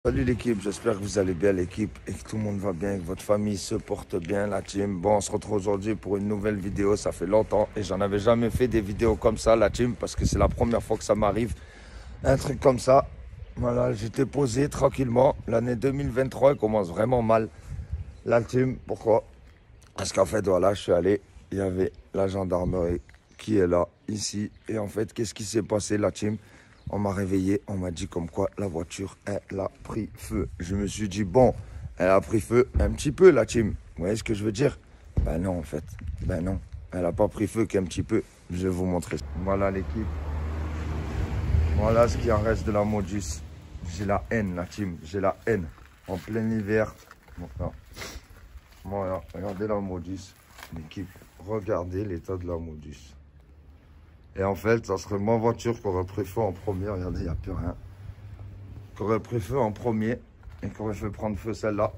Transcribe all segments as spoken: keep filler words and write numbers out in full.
Salut l'équipe, j'espère que vous allez bien l'équipe et que tout le monde va bien, que votre famille se porte bien, la team. Bon, on se retrouve aujourd'hui pour une nouvelle vidéo, ça fait longtemps et j'en avais jamais fait des vidéos comme ça, la team, parce que c'est la première fois que ça m'arrive, un truc comme ça. Voilà, j'étais posé tranquillement, l'année deux mille vingt-trois commence vraiment mal, la team. Pourquoi? Parce qu'en fait, voilà, je suis allé, il y avait la gendarmerie qui est là, ici, et en fait, qu'est-ce qui s'est passé, la team? On m'a réveillé, on m'a dit comme quoi la voiture, elle a pris feu. Je me suis dit, bon, elle a pris feu un petit peu, la team. Vous voyez ce que je veux dire? Ben non, en fait. Ben non, elle n'a pas pris feu qu'un petit peu. Je vais vous montrer. Voilà l'équipe. Voilà ce qui en reste de la Modus. J'ai la haine, la team. J'ai la haine. En plein hiver. Voilà, voilà. Regardez la Modus. L'équipe, regardez l'état de la Modus. Et en fait, ça serait ma voiture qui aurait pris feu en premier. Regardez, il n'y a plus rien. Qui aurait pris feu en premier et qui aurait fait prendre feu celle-là.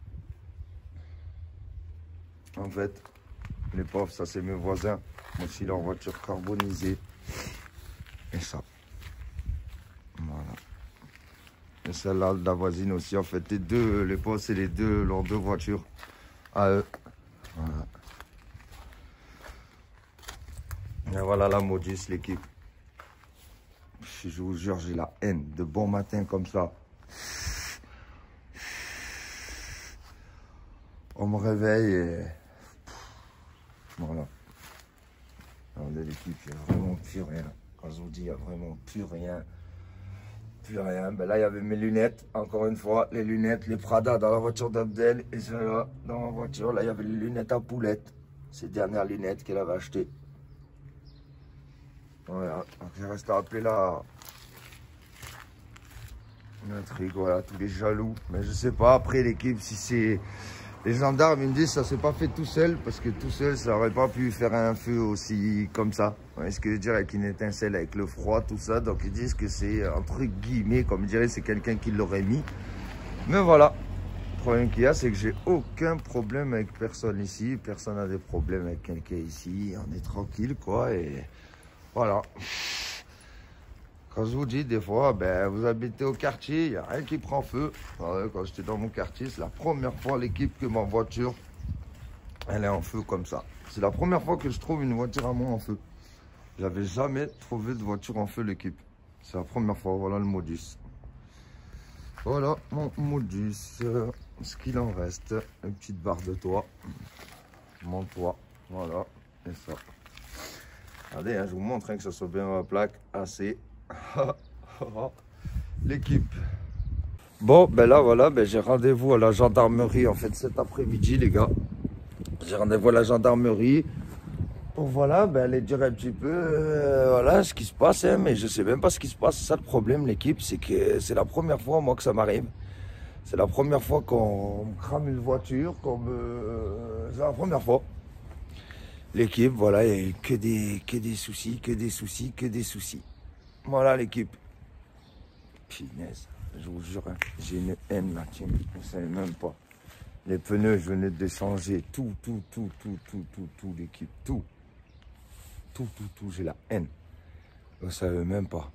En fait, les pauvres, ça c'est mes voisins. Aussi leur voiture carbonisée. Et ça. Voilà. Et celle-là, de la voisine aussi. En fait, les deux, les pauvres, c'est les deux, leurs deux voitures à eux. Voilà. Et voilà la Modus, l'équipe. Je vous jure, j'ai la haine. De bon matin comme ça. On me réveille et... Voilà. Regardez l'équipe, il n'y a vraiment plus rien. Quand je vous dis, il n'y a vraiment plus rien. Plus rien. Ben là, il y avait mes lunettes. Encore une fois, les lunettes, les Prada dans la voiture d'Abdel. Et celle-là, dans la voiture, là, il y avait les lunettes à poulette. Ces dernières lunettes qu'elle avait achetées. Voilà, donc je reste à appeler là un truc, voilà, tous les jaloux. Mais je sais pas, après l'équipe, si c'est... Les gendarmes, ils me disent ça s'est pas fait tout seul, parce que tout seul, ça aurait pas pu faire un feu aussi comme ça. Vous voyez ce que je veux dire, avec une étincelle, avec le froid, tout ça. Donc ils disent que c'est entre guillemets, comme je dirais, c'est quelqu'un qui l'aurait mis. Mais voilà, le problème qu'il y a, c'est que j'ai aucun problème avec personne ici. Personne n'a des problèmes avec quelqu'un ici. On est tranquille, quoi, et... Voilà. Quand je vous dis, des fois, ben, vous habitez au quartier, il n'y a rien qui prend feu. Ouais, quand j'étais dans mon quartier, c'est la première fois l'équipe que ma voiture, elle est en feu comme ça. C'est la première fois que je trouve une voiture à moi en feu. J'avais jamais trouvé de voiture en feu, l'équipe. C'est la première fois. Voilà le Modus. Voilà mon Modus. Euh, ce qu'il en reste. Une petite barre de toit. Mon toit. Voilà. Et ça. Regardez, hein, je vous montre hein, que ça soit bien ma plaque. Assez. L'équipe. Bon, ben là, voilà, ben, j'ai rendez-vous à la gendarmerie en fait cet après-midi, les gars. J'ai rendez-vous à la gendarmerie pour voilà, ben, aller dire un petit peu euh, voilà, ce qui se passe. Hein, mais je sais même pas ce qui se passe. C'est ça le problème, l'équipe. C'est que c'est la première fois, moi, que ça m'arrive. C'est la première fois qu'on me crame une voiture. Qu'on me... Euh, c'est la première fois. L'équipe, voilà, il n'y a que des, que des soucis, que des soucis, que des soucis. Voilà l'équipe. Punaise, je vous jure, hein, j'ai une haine là, tiens, vous ne savez même pas. Les pneus, je venais de les changer. Tout, tout, tout, tout, tout, tout, tout, l'équipe. Tout. Tout, tout, tout, j'ai la haine. Vous ne savez même pas.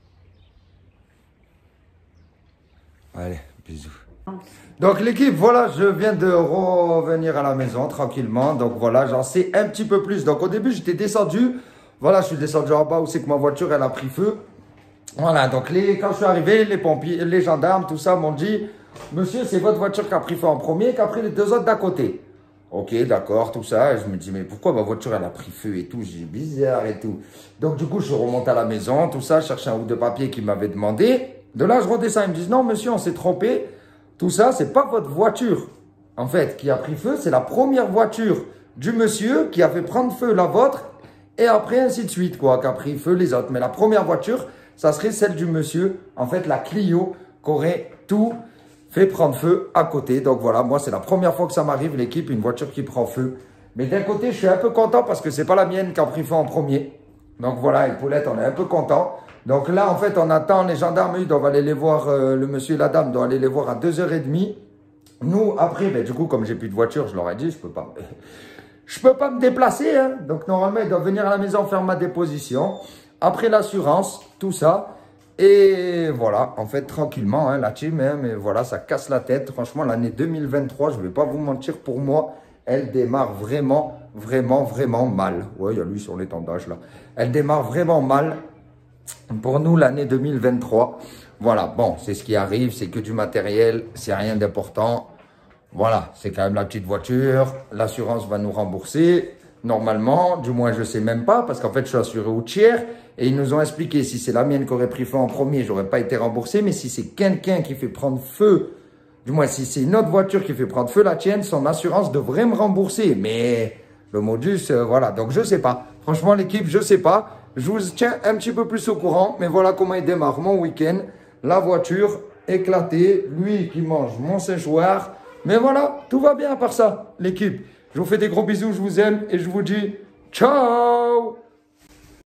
Allez, bisous. Donc l'équipe, voilà, je viens de revenir à la maison tranquillement. Donc voilà, j'en sais un petit peu plus. Donc au début, j'étais descendu. Voilà, je suis descendu en bas où c'est que ma voiture, elle a pris feu. Voilà, donc les, quand je suis arrivé, les pompiers, les gendarmes, tout ça m'ont dit, monsieur, c'est votre voiture qui a pris feu en premier, qui a pris les deux autres d'à côté. Ok, d'accord, tout ça. Et je me dis, mais pourquoi ma voiture, elle a pris feu et tout? J'ai bizarre et tout. Donc du coup, je remonte à la maison, tout ça, chercher un bout de papier qu'ils m'avaient demandé. De là, je redescends, ils me disent, non, monsieur, on s'est trompé. Tout ça, c'est pas votre voiture, en fait, qui a pris feu. C'est la première voiture du monsieur qui a fait prendre feu la vôtre. Et après, ainsi de suite, quoi, qui a pris feu les autres. Mais la première voiture, ça serait celle du monsieur, en fait, la Clio, qui aurait tout fait prendre feu à côté. Donc voilà, moi, c'est la première fois que ça m'arrive, l'équipe, une voiture qui prend feu. Mais d'un côté, je suis un peu content parce que c'est pas la mienne qui a pris feu en premier. Donc voilà, et Paulette, on est un peu content. Donc là, en fait, on attend les gendarmes, ils doivent aller les voir, euh, le monsieur et la dame doivent aller les voir à deux heures trente. Nous, après, ben, du coup, comme j'ai plus de voiture, je leur ai dit, je peux pas... Je peux pas me déplacer, hein. Donc normalement, ils doivent venir à la maison faire ma déposition. Après l'assurance, tout ça. Et voilà, en fait, tranquillement, hein, la team, hein, mais voilà, ça casse la tête. Franchement, l'année deux mille vingt-trois, je ne vais pas vous mentir, pour moi, elle démarre vraiment, vraiment, vraiment mal. Ouais, il y a lui sur l'étendage, là. Elle démarre vraiment mal pour nous, l'année deux mille vingt-trois. Voilà, bon, c'est ce qui arrive, c'est que du matériel, c'est rien d'important. Voilà, c'est quand même la petite voiture. L'assurance va nous rembourser. Normalement, du moins, je sais même pas, parce qu'en fait, je suis assuré au tiers. Et ils nous ont expliqué, si c'est la mienne qui aurait pris feu en premier, j'aurais pas été remboursé. Mais si c'est quelqu'un qui fait prendre feu, du moins, si c'est une autre voiture qui fait prendre feu, la tienne, son assurance devrait me rembourser. Mais le modus, euh, voilà. Donc, je sais pas. Franchement, l'équipe, je sais pas. Je vous tiens un petit peu plus au courant. Mais voilà comment il démarre mon week-end. La voiture éclatée. Lui qui mange mon séchoir. Mais voilà, tout va bien à part ça, l'équipe. Je vous fais des gros bisous, je vous aime et je vous dis ciao!